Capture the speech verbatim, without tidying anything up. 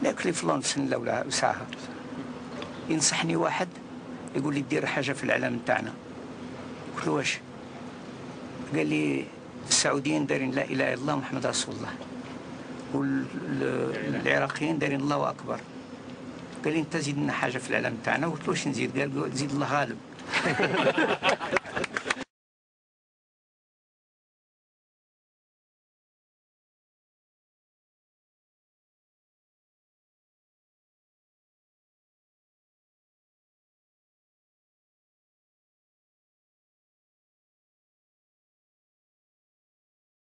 قالك لي فلان سنه ولا ساعه. ينصحني واحد يقول لي دير حاجه في الاعلام نتاعنا. قلت له واش؟ قال لي السعوديين دايرين لا اله الا الله محمد رسول الله، والعراقيين دايرين الله اكبر. قال لي انت زيد لنا حاجه في الاعلام نتاعنا. قلت له واش نزيد؟ قال زيد الله غالب.